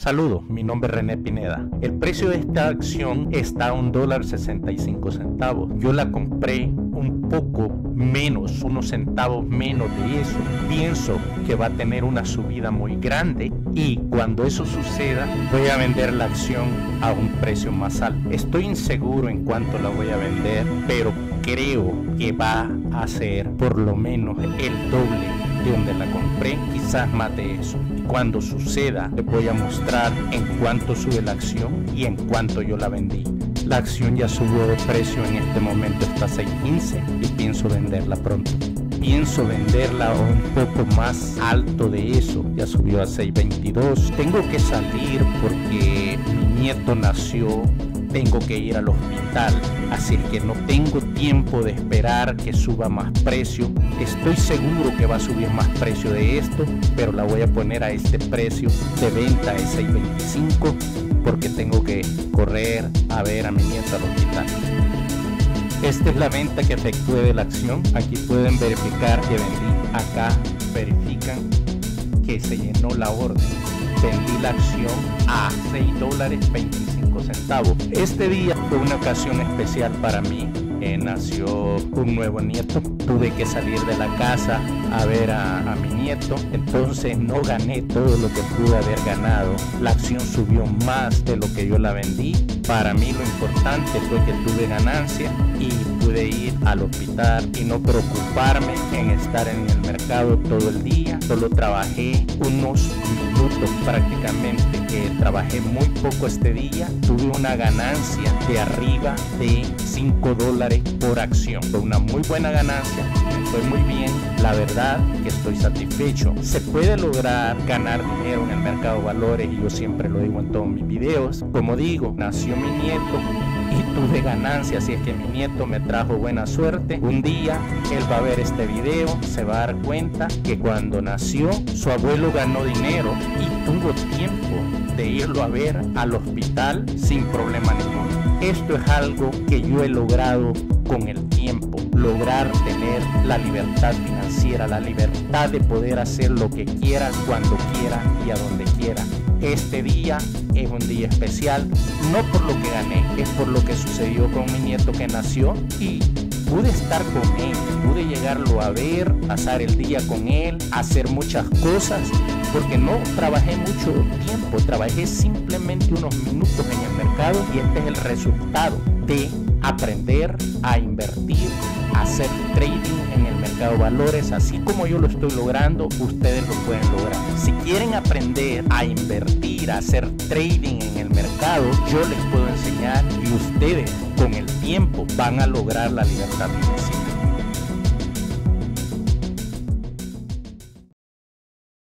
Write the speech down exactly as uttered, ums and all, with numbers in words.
Saludos, mi nombre es René Pineda. El precio de esta acción está a un dólar sesenta y cinco centavos. Yo la compré un poco menos, unos centavos menos de eso. Pienso que va a tener una subida muy grande y cuando eso suceda voy a vender la acción a un precio más alto. Estoy inseguro en cuánto la voy a vender, pero creo que va a ser por lo menos el doble de donde la compré, quizás más de eso. Cuando suceda les voy a mostrar en cuánto sube la acción y en cuánto yo la vendí. La acción ya subió de precio, en este momento está a seis quince y pienso venderla pronto. Pienso venderla un poco más alto de eso, ya subió a seis veintidós. Tengo que salir porque mi nieto nació, tengo que ir al hospital, así es que no tengo tiempo de esperar que suba más precio. Estoy seguro que va a subir más precio de esto, pero la voy a poner a este precio de venta de seis veinticinco porque tengo que correr a ver a mi nieto al hospital. Esta es la venta que efectué de la acción. Aquí pueden verificar que vendí. Acá verifican que se llenó la orden. Vendí la acción a seis dólares veinticinco centavos. Este día fue una ocasión especial para mí. Eh, nació un nuevo nieto. Tuve que salir de la casa a ver a, a mi nieto. Entonces no gané todo lo que pude haber ganado. La acción subió más de lo que yo la vendí. Para mí lo importante fue que tuve ganancia y pude ir al hospital y no preocuparme en estar en el mercado todo el día. Solo trabajé unos minutos prácticamente, que trabajé muy poco este día. Tuve una ganancia de arriba de cinco dólares por acción. Fue una muy buena ganancia, me fue muy bien. La verdad que estoy satisfecho. Se puede lograr ganar dinero en el mercado de valores y yo siempre lo digo en todos mis videos. Como digo, nació mi nieto y tuve ganancia, así es que mi nieto me trajo buena suerte. Un día él va a ver este video, se va a dar cuenta que cuando nació su abuelo ganó dinero y tuvo tiempo de irlo a ver al hospital sin problema ninguno. Esto es algo que yo he logrado con el tiempo, lograr tener la libertad financiera, la libertad de poder hacer lo que quiera, cuando quiera y a donde quiera. Este día es un día especial, no por lo que gané, es por lo que sucedió con mi nieto que nació y pude estar con él, pude llegarlo a ver, pasar el día con él, hacer muchas cosas, porque no trabajé mucho tiempo, trabajé simplemente unos minutos en el mercado y este es el resultado de aprender a invertir, a hacer trading en el mercado de valores. Así como yo lo estoy logrando, ustedes lo pueden lograr. Si quieren aprender a invertir, a hacer trading en el mercado, yo les puedo enseñar y ustedes con el tiempo van a lograr la libertad financiera.